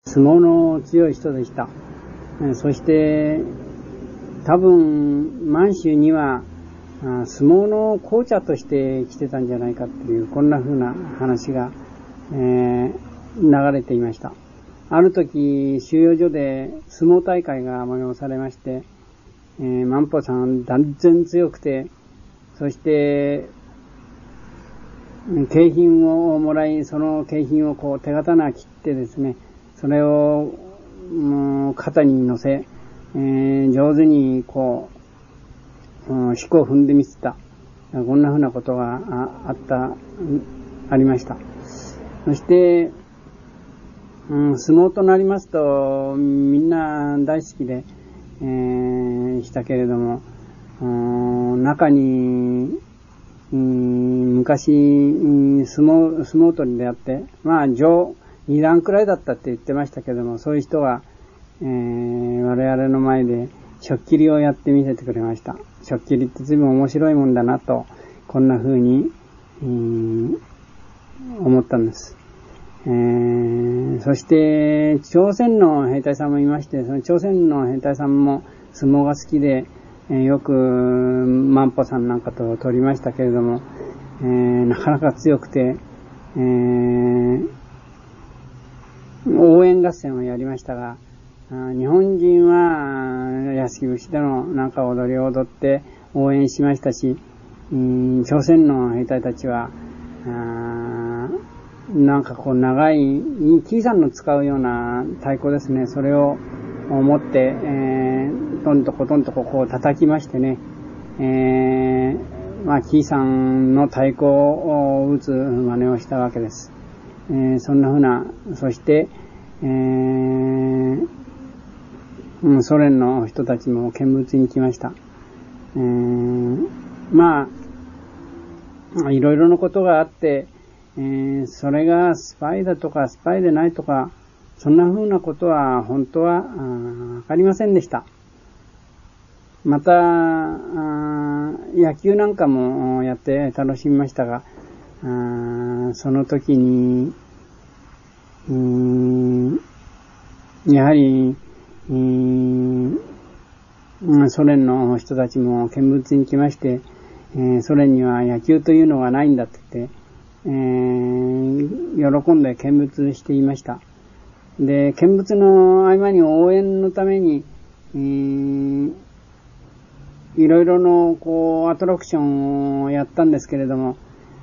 相撲の強い人でした。そして多分満州には相撲の紅茶として来てたんじゃないかっていう、こんな風な話が、流れていました。ある時収容所で相撲大会が催されまして、万歩さん断然強くて、そして景品をもらい、その景品をこう手刀切ってですね、それを肩に乗せ、上手にこう四股を踏んでみせた、こんなふうなことがありました。そして、相撲となりますとみんな大好きで、したけれども、中に昔相撲取りであって、上2段くらいだったって言ってましたけども、そういう人が、我々の前で食切りをやってみせてくれました。食切りって随分面白いもんだなと、こんな風に、思ったんです。そして朝鮮の兵隊さんもいまして、その朝鮮の兵隊さんも相撲が好きで、よく万歩さんなんかと取りましたけれども、なかなか強くて、応援合戦をやりましたが、日本人は屋敷節でのなんか踊りを踊って応援しましたし、朝鮮の兵隊たちはなんかこう長いキーさんの使うような太鼓ですね、それを持って、トントコトントコこう叩きましてね、キーさんの太鼓を打つ真似をしたわけです。そんな風な、そして、ソ連の人たちも見物に来ました。いろいろなことがあって、それがスパイだとかスパイでないとか、そんな風なことは本当はわかりませんでした。また野球なんかもやって楽しみましたが、その時にやはりソ連の人たちも見物に来まして、ソ連には野球というのがないんだって言って、喜んで見物していました。で、見物の合間に応援のために、いろいろのこうアトラクションをやったんですけれども、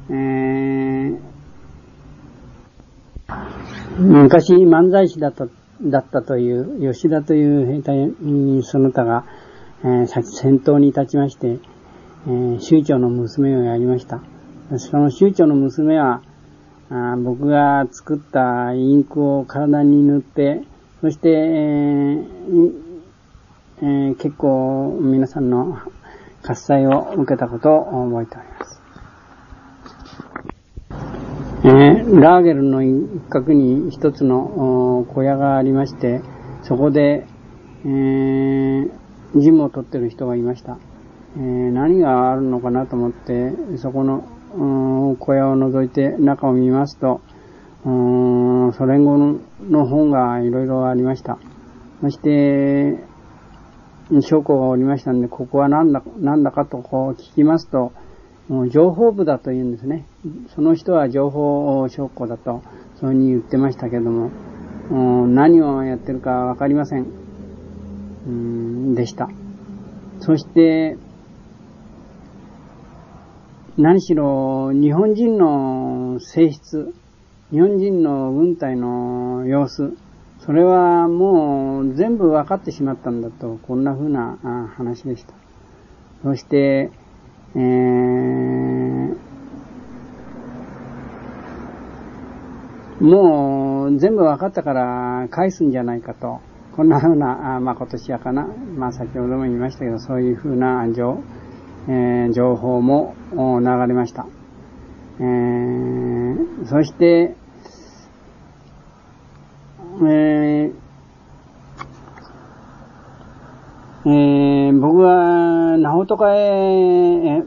昔漫才師だったという吉田という兵隊その他が、先頭に立ちまして、酋長の娘をやりました。その酋長の娘は僕が作ったインクを体に塗って、そして、結構皆さんの喝采を受けたことを覚えております。ラーゲルの一角に一つの小屋がありまして、そこで、ジムを取ってる人がいました。何があるのかなと思ってそこの小屋を覗いて中を見ますと、ソ連語の本がいろいろありました。そして将校がおりましたので、ここは何だかとこう聞きますと、情報部だと言うんですね。その人は情報将校だとそういうふうに言ってましたけども、何をやってるかわかりませんでした。そして何しろ日本人の性質、日本人の軍隊の様子、それはもう全部分かってしまったんだと、こんな風な話でした。そして、もう全部分かったから返すんじゃないかと、こんな風な、今年やかな、先ほども言いましたけど、そういう風な情報も流れました。そして、僕はナホトカへ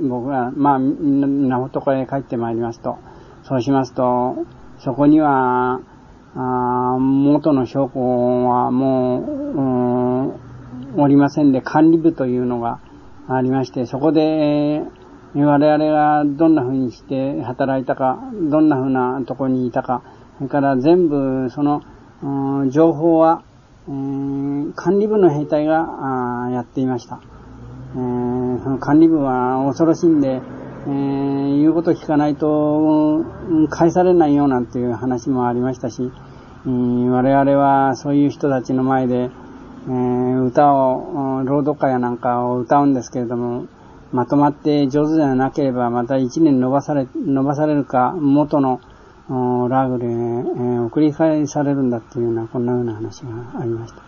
帰ってまいりますと、そうしますと、そこには元の将校はもう、おりませんで、管理部というのがありまして、そこで、我々がどんな風にして働いたか、どんな風なところにいたか、それから全部その、情報は、管理部の兵隊がやっていました。その管理部は恐ろしいんで、言うこと聞かないと返されないよなんていう話もありましたし、我々はそういう人たちの前で、歌を、朗読歌やなんかを歌うんですけれども、まとまって上手ではなければまた1年伸ばされるか、元のラーグで、送り返されるんだっていうような、こんなような話がありました。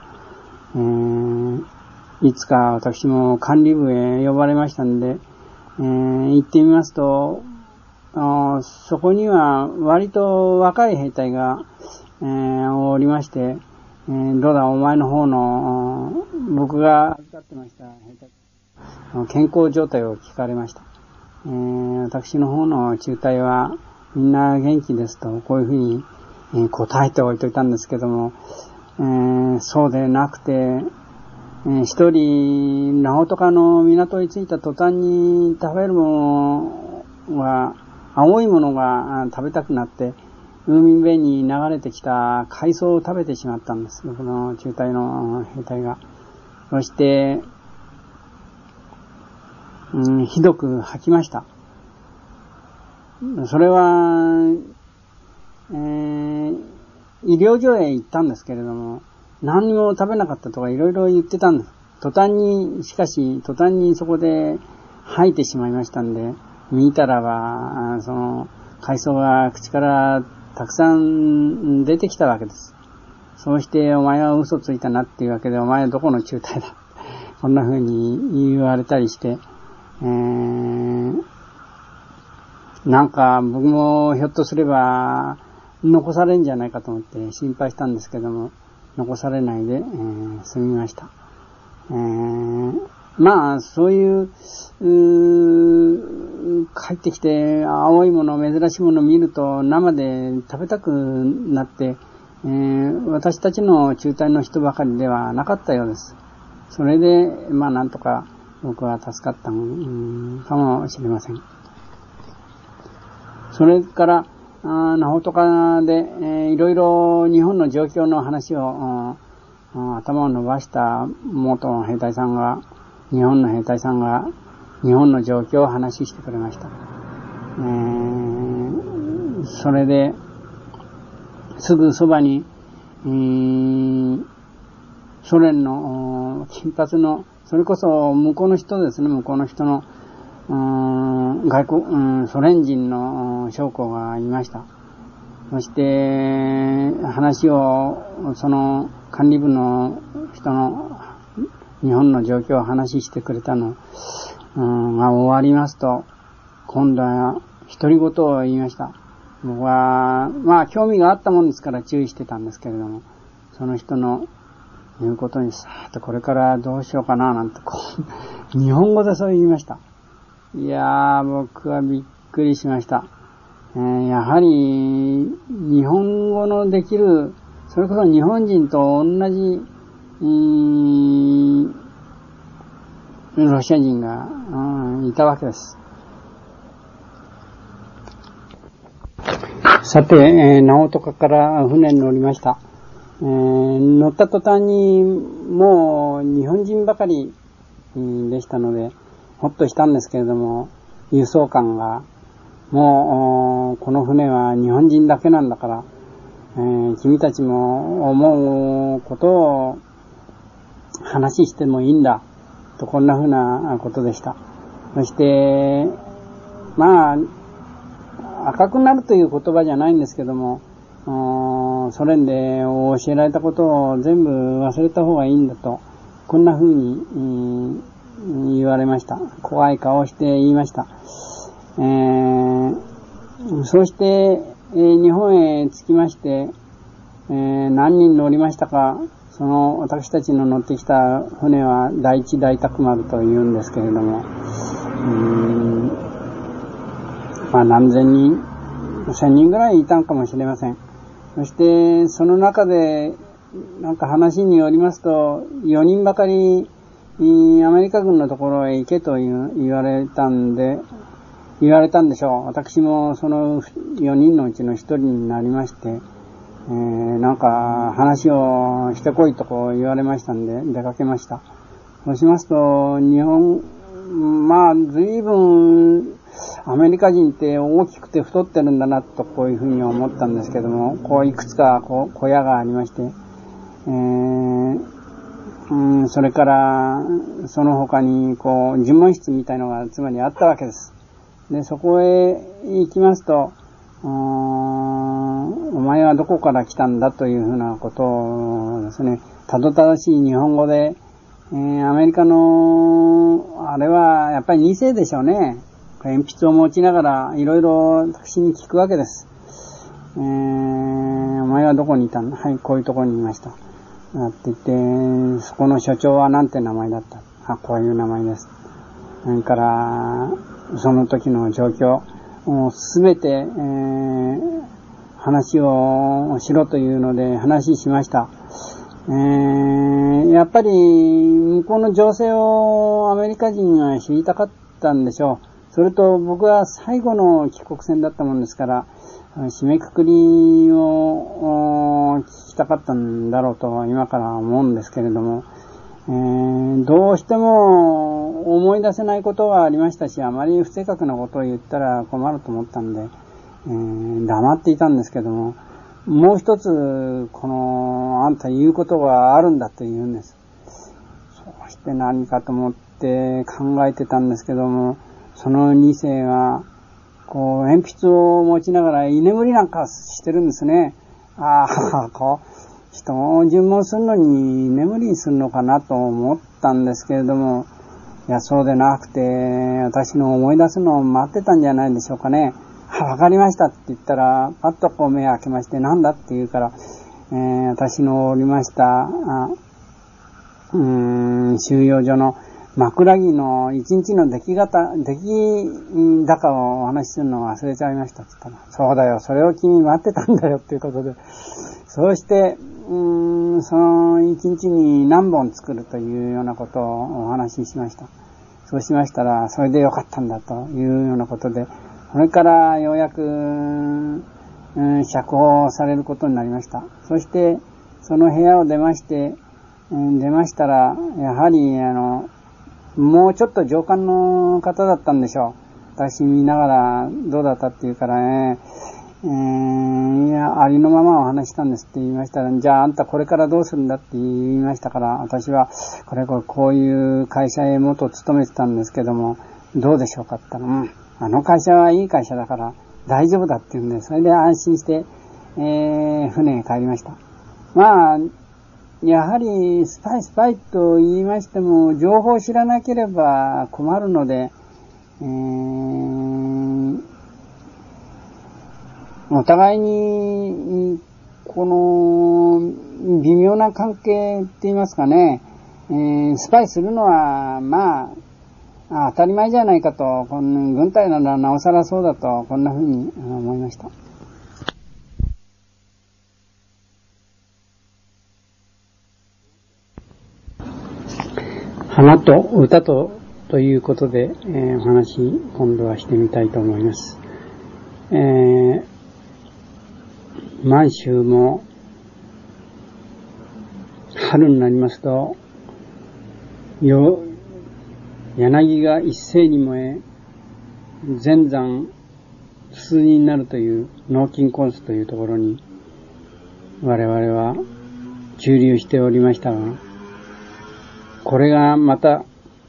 いつか私も管理部へ呼ばれましたんで、行ってみますと、そこには割と若い兵隊が、おりまして、どうだお前の方の、僕が預かってました兵隊、健康状態を聞かれました。私の方の中隊はみんな元気ですと、こういうふうに、答えておいといたんですけども、そうでなくて、一人、ナオトカの港に着いた途端に食べるものが、青いものが食べたくなって、海辺に流れてきた海藻を食べてしまったんです。僕の中隊の兵隊が。そして、ひどく吐きました。それは、医療所へ行ったんですけれども、何にも食べなかったとかいろいろ言ってたんです。途端にそこで吐いてしまいましたんで、見たらば、その海藻が口からたくさん出てきたわけです。そうしてお前は嘘ついたなっていうわけで、お前はどこの中隊だ。こんな風に言われたりして、なんか僕もひょっとすれば残されるんじゃないかと思って心配したんですけども、残されないで、済みました。まあそういう帰ってきて青いもの珍しいものを見ると生で食べたくなって、私たちの中隊の人ばかりではなかったようです。それでまあなんとか僕は助かったかもしれません。それからナオトカで、いろいろ日本の状況の話を頭を伸ばした元の兵隊さんが、日本の兵隊さんが日本の状況を話してくれました。それですぐそばに、ソ連の金髪の、それこそ向こうの人ですね、向こうの人のソ連人の将校がいました。そして話をその管理部の人の日本の状況を話してくれたのが終わりますと、今度は独り言を言いました。僕はまあ興味があったもんですから注意してたんですけれども、その人の言うことにさーっとこれからどうしようかななんて日本語でそう言いました。いやー、僕はびっくりしました。やはり日本語のできる、それこそ日本人と同じロシア人がいたわけです。さて、ナオトカから船に乗りました。乗った途端にもう日本人ばかりでしたので、ほっとしたんですけれども、輸送官がもうこの船は日本人だけなんだから、君たちも思うことを話してもいいんだと、こんなふうなことでした。そしてまあ赤くなるという言葉じゃないんですけども、ソ連で教えられたことを全部忘れた方がいいんだと、こんなふうに言われました。怖い顔をして言いました。そして、日本へ着きまして、何人乗りましたか。その私たちの乗ってきた船は第一大宅丸というんですけれども、まあ何千人、1000人ぐらいいたのかもしれません。 そしてその中でなんか話によりますと、4人ばかりアメリカ軍のところへ行けと言われたんでしょう。私もその4人のうちの1人になりまして、なんか話をしてこいとこう言われましたんで出かけました。そうしますと、日本、随分アメリカ人って大きくて太ってるんだなとこういうふうに思ったんですけども、こういくつか小屋がありまして、それからその他に尋問室みたいのがつまりあったわけです。で、そこへ行きますと、お前はどこから来たんだというふうなことをですね、たどたどしい日本語で、アメリカの、あれはやっぱり2世でしょうね。鉛筆を持ちながらいろいろ私に聞くわけです。お前はどこにいたんだ？はい、こういうところにいました。って言って、そこの所長はなんて名前だった？あ、こういう名前です。それから、その時の状況、すべて、話をしろというので話しました。やっぱり向こうの情勢をアメリカ人が知りたかったんでしょう。それと僕は最後の帰国戦だったもんですから、締めくくりを聞きたかったんだろうと今から思うんですけれども、どうしても思い出せないことがありましたし、あまり不正確なことを言ったら困ると思ったんで、黙っていたんですけども、もう一つあんた言うことがあるんだと言うんです。そうして何かと思って考えてたんですけども、その2世が鉛筆を持ちながら居眠りなんかしてるんですね。人を尋問するのに居眠りするのかなと思ったんですけれども、いや、そうでなくて、私の思い出すのを待ってたんじゃないでしょうかね。わかりましたって言ったら、パッと目を開けまして、なんだって言うから、私のおりました、収容所の枕木の一日の出来高をお話しするのを忘れちゃいましたって言ったら、そうだよ、それを君待ってたんだよっていうことで、そうして、その一日に何本作るというようなことをお話ししました。そうしましたら、それでよかったんだというようなことで、それからようやく、釈放されることになりました。そして、その部屋を出ましたら、やはり、もうちょっと上官の方だったんでしょう。私見ながら、どうだったって言うからね、いや、ありのままお話したんですって言いましたら、じゃああんたこれからどうするんだって言いましたから、私は、こういう会社へ元勤めてたんですけども、どうでしょうかって言ったら、あの会社はいい会社だから大丈夫だって言うんで、それで安心して、船へ帰りました。やはりスパイと言いましても、情報を知らなければ困るので、お互いに、微妙な関係って言いますかね、スパイするのは、当たり前じゃないかと、軍隊ならなおさらそうだと、こんな風に思いました。花と歌ということで、お話今度はしてみたいと思います。満州も春になりますと柳が一斉に燃え全山数人になるという農金コースというところに我々は駐留しておりましたが、これがまた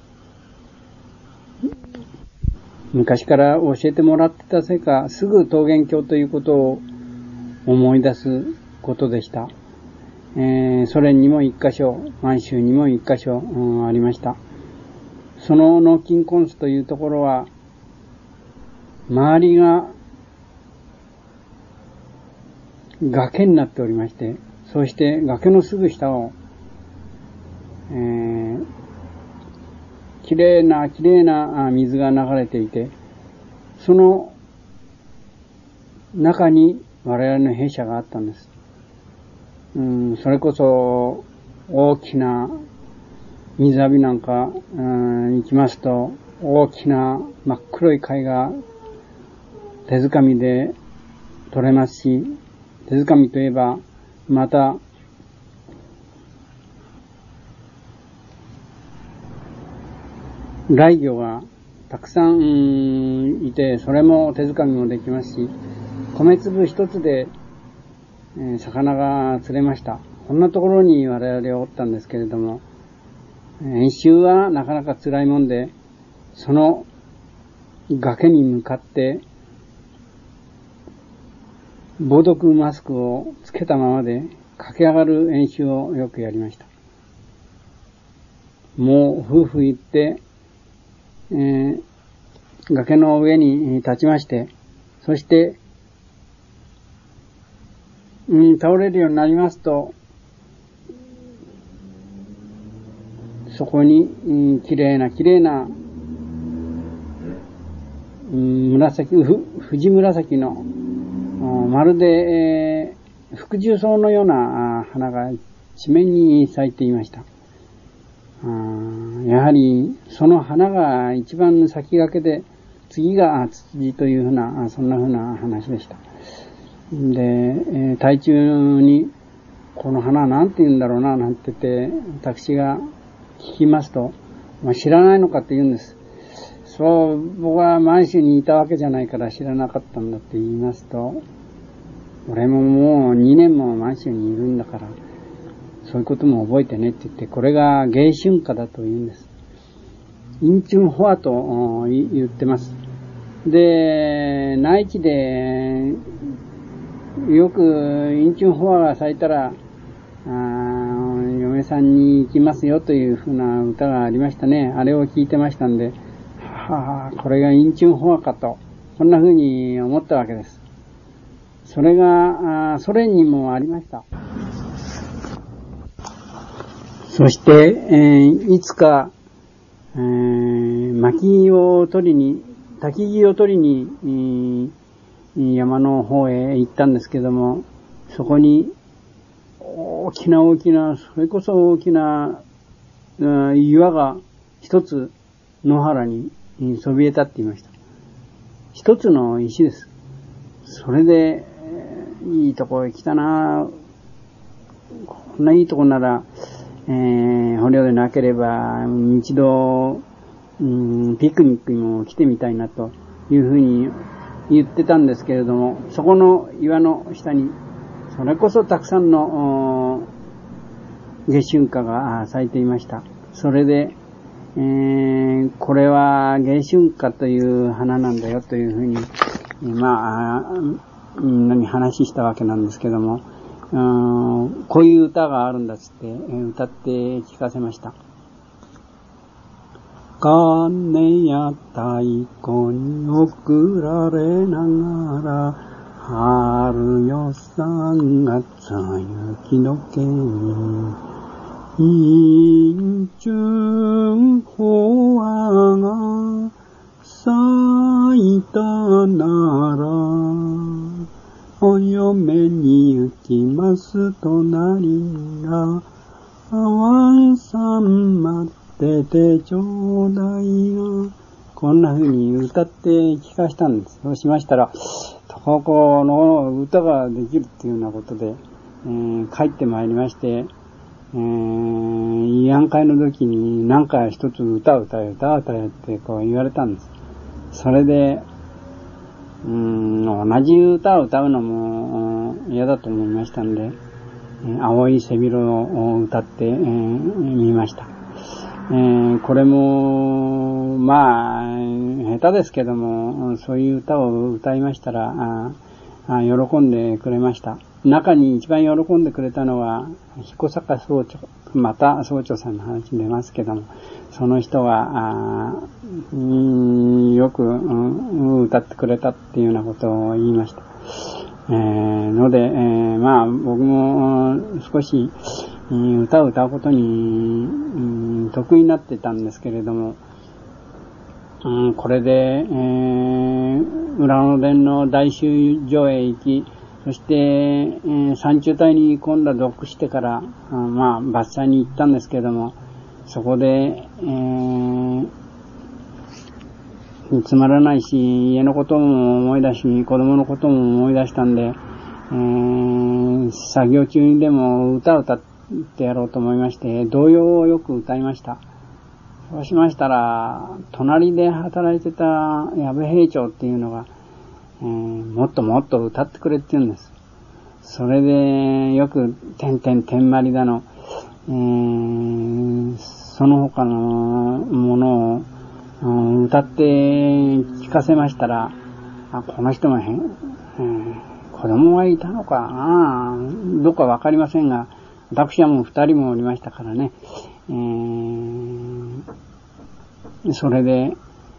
昔から教えてもらってたせいか、すぐ桃源郷ということを思い出すことでした。ソ連にも一箇所、満州にも一箇所、ありました。その農金コンスというところは、周りが崖になっておりまして、そして崖のすぐ下を、きれいな水が流れていて、その中に我々の兵舎があったんです。 それこそ大きな水浴びなんか、行きますと、大きな真っ黒い貝が手づかみで取れますし、手づかみといえば、また、雷魚がたくさんいて、それも手づかみもできますし、米粒一つで、魚が釣れました。こんなところに我々はおったんですけれども、演習はなかなか辛いもんで、その崖に向かって、防毒マスクをつけたままで駆け上がる演習をよくやりました。もう夫婦行って、崖の上に立ちまして、そして、倒れるようになりますと、そこに、綺麗な、藤紫の、まるで、福寿草のような花が一面に咲いていました。やはり、その花が一番先駆けで、次がツツジというふうな、そんなふうな話でした。で、台中に、この花は何て言うんだろうな、なんて言って、私が聞きますと、知らないのかって言うんです。そう、僕は満州にいたわけじゃないから知らなかったんだって言いますと、俺ももう2年も満州にいるんだから、そういうことも覚えてねって言って、これが迎春花だと言うんです。インチュンホアと言ってます。で、内地で、よくインチュンホアが咲いたら、嫁さんに行きますよというふうな歌がありましたね。あれを聞いてましたんで、これがインチュンホアかと、こんなふうに思ったわけです。それが、ソ連にもありました。そして、いつか、焚きを取りに、焚き木を取りに、山の方へ行ったんですけども、そこに大きな、それこそ大きな岩が一つ野原にそびえ立っていました。一つの石です。それで、いいとこへ来たな、こんないいとこなら、捕虜でなければ一度、ピクニックにも来てみたいなというふうに言ってたんですけれども、そこの岩の下にそれこそたくさんの迎春花が咲いていました。それで、これは迎春花という花なんだよというふうに、みんなに話したわけなんですけども、こういう歌があるんだっつって歌って聞かせました。鐘や太鼓に送られながら、春よ3月雪解けに、インチュンホアが咲いたなら、お嫁に行きます隣が、あわんさん待っててちょうだいが、こんな風に歌って聞かしたんです。そうしましたら、ここの歌ができるっていうようなことで、帰ってまいりまして、慰安会の時に何か一つ歌を歌えってこう言われたんです。それで、同じ歌を歌うのも嫌だと思いましたんで、青い背広を歌ってみました。これも、下手ですけども、そういう歌を歌いましたら、喜んでくれました。中に一番喜んでくれたのは、彦坂総長、また総長さんの話に出ますけども、その人が、よく、歌ってくれたっていうようなことを言いました。ので、僕も少し、歌を歌うことに、得意になってたんですけれども、これで、浦野伝の大衆所へ行き、 そして、山中隊に今度は属してから、伐採に行ったんですけれども、そこで、つまらないし、家のことも思い出し、子供のことも思い出したんで、作業中にでも歌を歌ってやろうと思いまして、童謡をよく歌いました。そうしましたら、隣で働いてた矢部兵長っていうのが、もっともっと歌ってくれって言うんです。それで、よく、てんまりだの、その他のものを、歌って聞かせましたら、この人も子供がいたのかな、どうかわかりませんが、私はもう2人もおりましたからね、それで、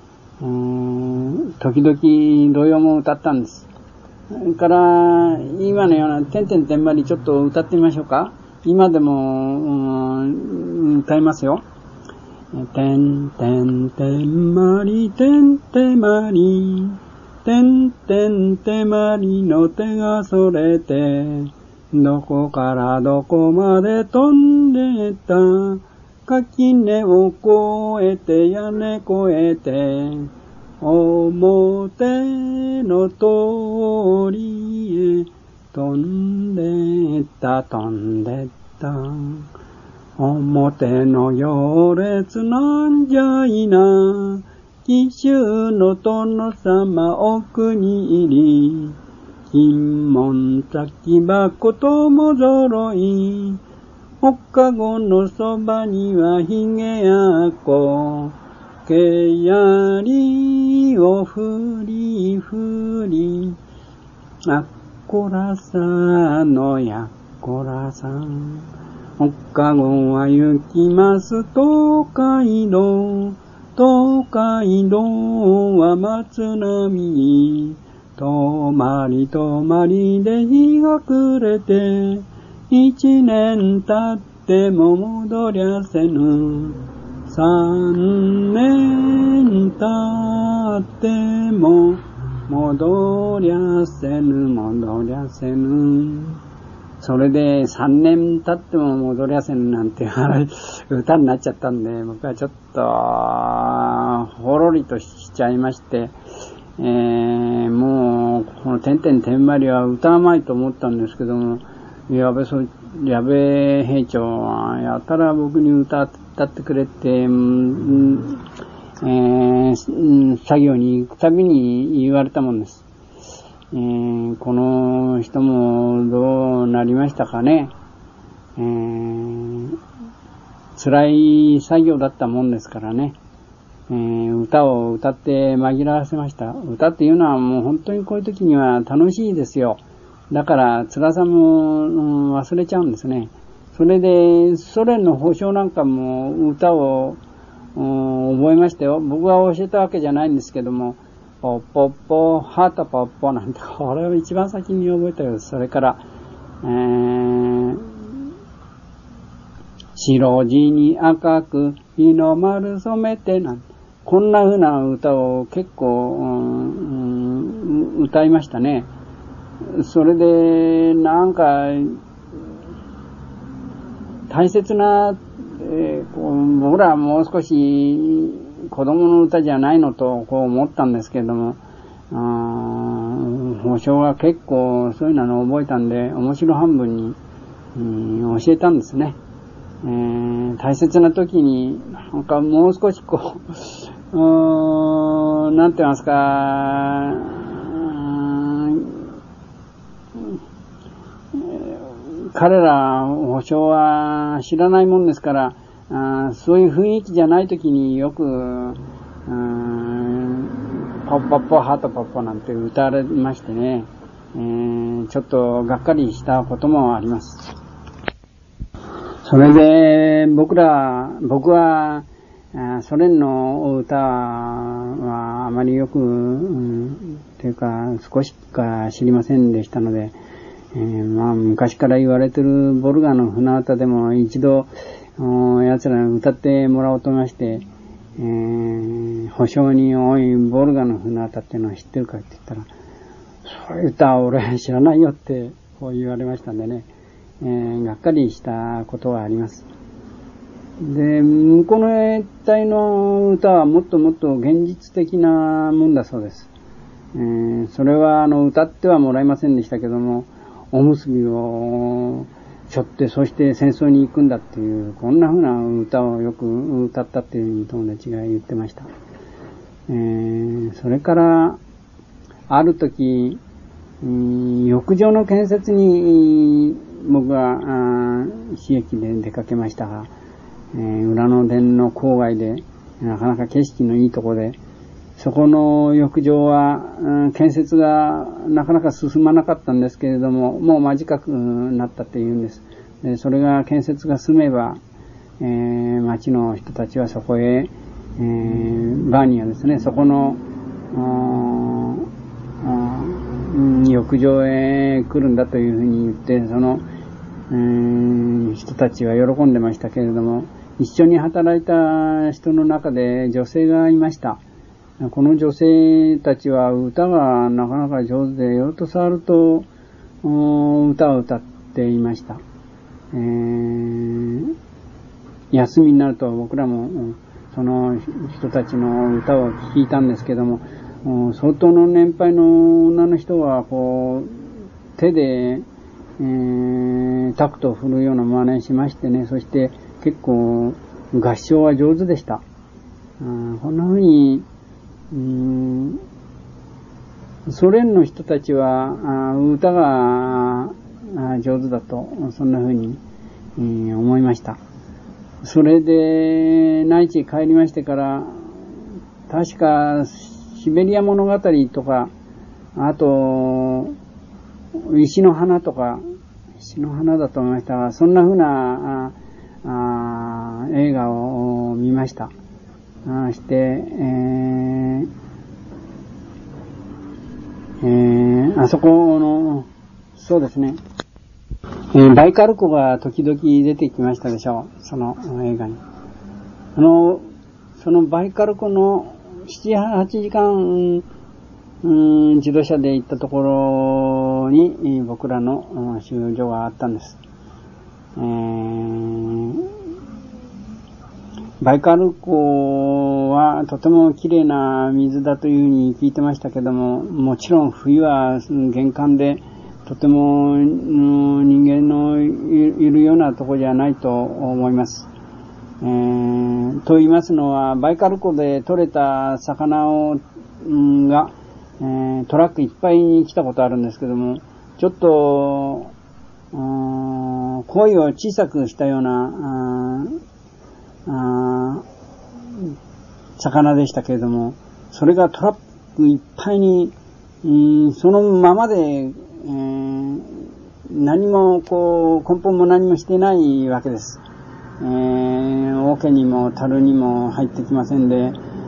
時々童謡も歌ったんです。それから、今のようなてんまりちょっと歌ってみましょうか。今でも、歌いますよ。てんまりまり、てまりの手がそれて、どこからどこまで飛んでった、垣根を越えて屋根越えて、表の通りへ飛んでった表の行列なんじゃいな、紀州の殿様奥に入り、金門先箱ともぞろい、おかごのそばにはひげやこ、けやりをふりふり、あっこらさのやっこらさん、おかごは行きます東海道、東海道は松並、泊まりで日が暮れて、一年経っても戻りゃせぬ、三年経っても戻りゃせぬ。それで3年経っても戻りゃせぬなんて歌になっちゃったんで、僕はちょっとほろりとしちゃいまして、もうこのてんまりは歌わないと思ったんですけども、矢部兵長はやたら僕に歌ってくれて、作業に行くたびに言われたもんです。この人もどうなりましたかね。辛い作業だったもんですからね。歌を歌って紛らわせました。歌っていうのはもう本当にこういう時には楽しいですよ。だから辛さも、忘れちゃうんですね。それでソ連の保証なんかも歌を覚えましたよ。僕が教えたわけじゃないんですけども、ポッポッポハートポッポなんて、これを一番先に覚えたようです。それから、白地に赤く日の丸染めてなんて、こんな風な歌を結構、歌いましたね。それでなんか大切な、僕らはもう少し子供の歌じゃないのとこう思ったんですけれども、保証が結構そういうのを覚えたんで、面白半分に、教えたんですね。大切な時になんかもう少しこう、なんて言いますか、彼ら保証は知らないもんですから、そういう雰囲気じゃない時によく、ポッポッポハートポッポなんて歌われましてね、ちょっとがっかりしたこともあります。それで僕はソ連の歌はあまりよく、というか少しか知りませんでしたので、昔から言われてるボルガの船歌でも一度奴らに歌ってもらおうと思いまして、保証においボルガの船歌っていうのは知ってるかって言ったら、 そういう歌は俺知らないよってこう言われましたんでね、がっかりしたことはあります。で、向こうの一帯の歌はもっともっと現実的なもんだそうです。それは歌ってはもらえませんでしたけども、おむすびを背負ってそして戦争に行くんだっていう、こんな風な歌をよく歌ったっていうふうに友達が言ってました。それからある時、浴場の建設に僕は私駅で出かけましたが、裏の殿の郊外でなかなか景色のいいところで、そこの浴場は建設がなかなか進まなかったんですけれども、もう間近くなったっていうんです。でそれが建設が進めば、町の人たちはそこへ、バーニアですね、そこの浴場へ来るんだというふうに言って、その、人たちは喜んでましたけれども、一緒に働いた人の中で女性がいました。この女性たちは歌がなかなか上手で、よと触ると歌を歌っていました。休みになると僕らもその人たちの歌を聞いたんですけども、相当の年配の女の人はこう手で、タクトを振るような真似しましてね、そして結構合唱は上手でした。こんな風にソ連の人たちは歌が上手だと、そんな風に思いました。それで内地へ帰りましてから、確かシベリア物語とか、あと石の花とか、石の花だと思いましたが、そんな風な映画を見ました。して、あそこの、そうですね、バイカル湖が時々出てきましたでしょう、その映画に。そのバイカル湖の7、8時間、自動車で行ったところに僕らの収容所があったんです。バイカル湖はとても綺麗な水だというふうに聞いてましたけども、もちろん冬は厳寒でとても人間のいるようなところじゃないと思います。と言いますのは、バイカル湖で採れた魚が、トラックいっぱいに来たことあるんですけども、ちょっと鯉を小さくしたような魚でしたけれども、それがトラックいっぱいに、そのままで、何も根本も何もしてないわけです。桶にも樽にも入ってきませんで、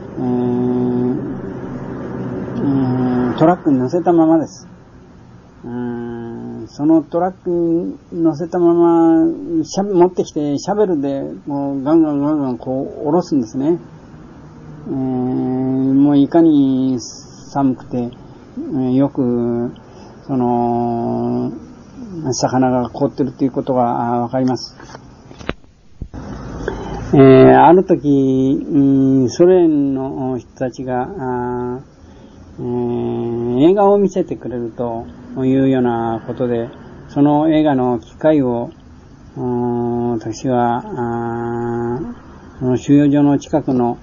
トラックに乗せたままです。そのトラックに乗せたまま持ってきてシャベルでもうガンガンこう下ろすんですね。もういかに寒くて、よくその魚が凍ってるということがわかります。ある時、ソ連の人たちが映画を見せてくれるというようなことで、その映画の機会を私はその収容所の近くの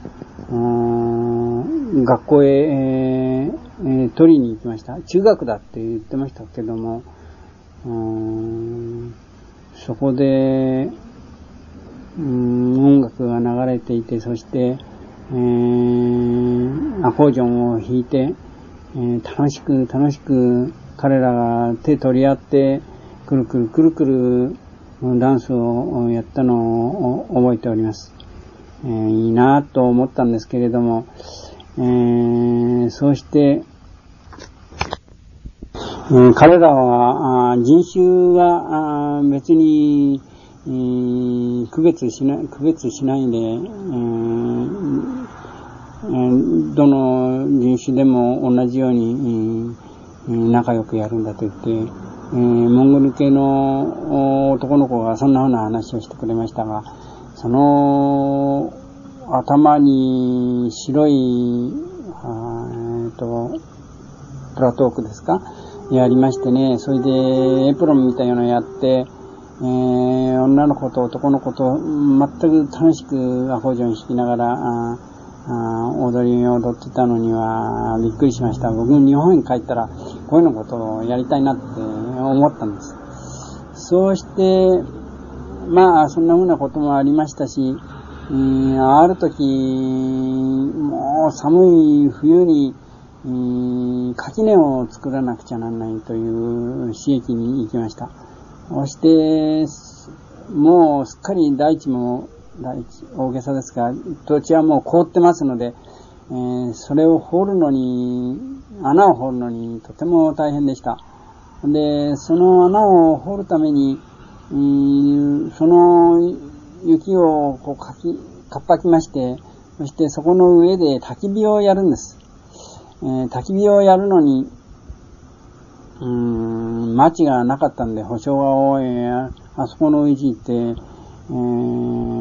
学校へ、取りに行きました。中学だって言ってましたけども、そこで音楽が流れていて、そしてアコーディオンを弾いて、楽しく彼らが手取り合ってくるくるダンスをやったのを覚えております。いいなと思ったんですけれども、そうして彼らは人種は別に区別しないで、どの人種でも同じように仲良くやるんだと言って、モンゴル系の男の子がそんな風な話をしてくれましたが、その頭に白いプラトークですかやりましてね、それでエプロンみたいなのをやって、女の子と男の子と全く楽しくアコーディオン弾きながら踊りを踊ってたのにはびっくりしました。僕日本に帰ったらこういうのことをやりたいなって思ったんです。そうしてまあそんな風なこともありましたし、ある時もう寒い冬に垣根を作らなくちゃならないという刺激に行きました。そしてもうすっかり大地大げさですが土地はもう凍ってますので、それを穴を掘るのにとても大変でした。でその穴を掘るためにその雪をこうかっぱきまして、そしてそこの上で焚き火をやるんです。焚き火をやるのに薪がなかったんで、保証が多いあそこの位置行って、